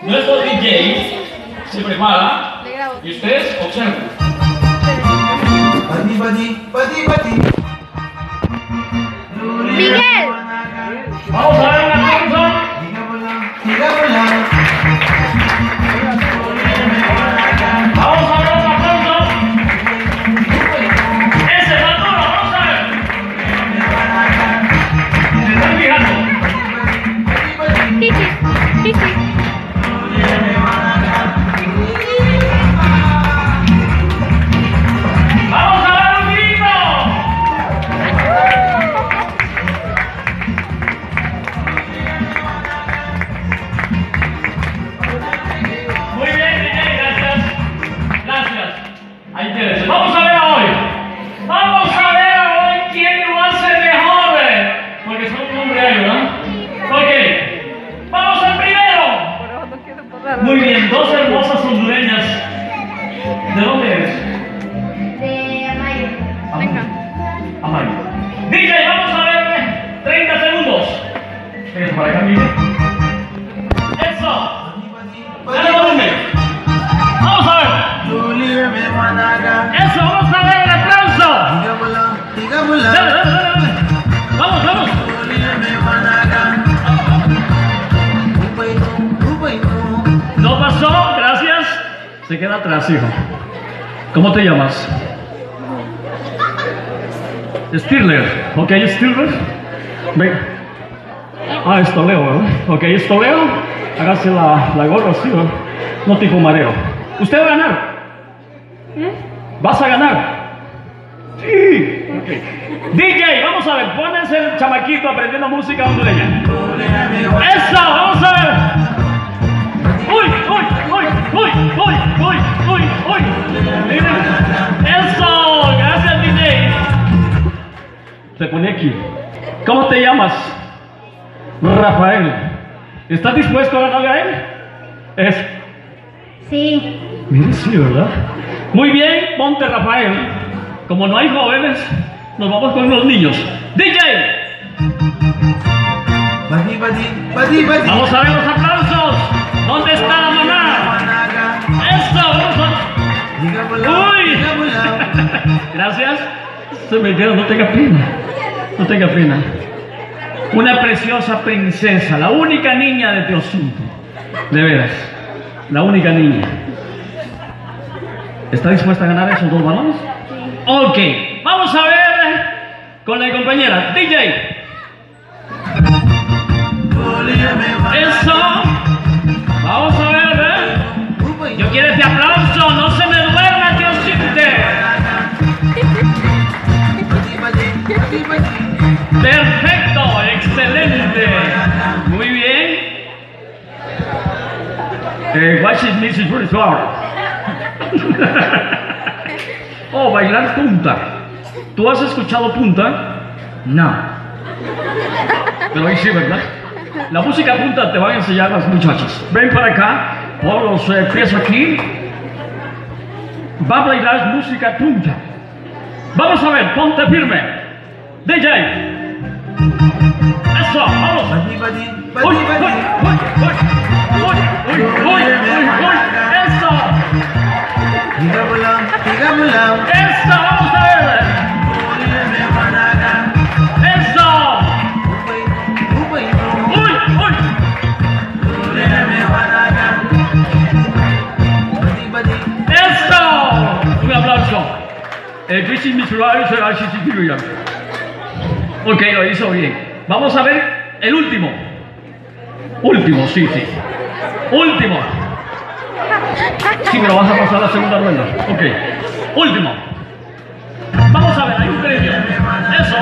Nuestro DJ se prepara y ustedes observen. Miguel. Vamos a ver una cosa. Vamos a ver una cosa. Ese es Arturo, vamos a ver. ¿Se están fijando? Vamos a ver un grito. Muy bien, DJ, gracias. Gracias. Ahí tienes. Vamos a ver hoy. Vamos a ver hoy quién lo hace mejor. Porque son un hombre ahí, ¿verdad? Ok. Vamos al primero. Muy bien, dos hermosas hondureñas. ¿De dónde eres? De Amayo. Amayo. DJ, vamos a ver 30 segundos. Eso para acá, Miguel. Eso. Dale volumen. Vamos a ver. Eso, vamos a ver el aplauso. Dale, dale, dale, dale. Vamos, vamos. No pasó, gracias. Se queda atrás, hijo. ¿Cómo te llamas? Stirler. Ok, Stirler. Ven. Ah, es Toledo, ¿eh? Ok, es Toledo. Hágase la gorra así, ¿no? No tipo mareo. ¿Usted va a ganar? ¿Vas a ganar? Sí. Okay. DJ, vamos a ver. Pónganse el chamaquito aprendiendo música hondureña. Eso, vamos a ver. ¡Uy, uy, uy, uy, uy, uy, uy, uy! ¡Eso! Gracias, DJ. Te pone aquí. ¿Cómo te llamas? Rafael. ¿Estás dispuesto a ganarle a él? Es. Sí. Mire, sí, ¿verdad? Muy bien, ponte, Rafael. Como no hay jóvenes, nos vamos con los niños. DJ. Vamos a ver los aplausos. ¿Dónde está la mamá? Eso, vamos a... ¡Uy! Gracias. Se me queda, no tenga pena. No tenga pena. Una preciosa princesa, la única niña de Teocinto. De veras, la única niña. ¿Está dispuesta a ganar esos dos balones? Ok, vamos a ver con la compañera. DJ. Eso. Vamos a ver, ¿eh? Yo quiero ese aplauso, no se me duerma, Teocinto. Perfecto, excelente. Muy bien. What is Mrs. Bridgewater? Oh, bailar punta. ¿Tú has escuchado punta? No. Pero ahí sí, ¿verdad? La música punta te van a enseñar las muchachas. Ven para acá, pon los pies aquí. Va a bailar música punta. Vamos a ver, ponte firme. DJ. Eso, vamos. Uy, uy, uy, uy, uy, uy, uy, uy. Eso. Eso, vamos a ver. Eso. Uy, uy. Eso. Un aplauso. Christine Mitsurai será Shishikiriya. Ok, lo hizo bien. Vamos a ver el último. Último, sí, sí. Último. Sí, pero vas a pasar la segunda ronda. Ok. Último. Vamos a ver, hay un premio. Eso,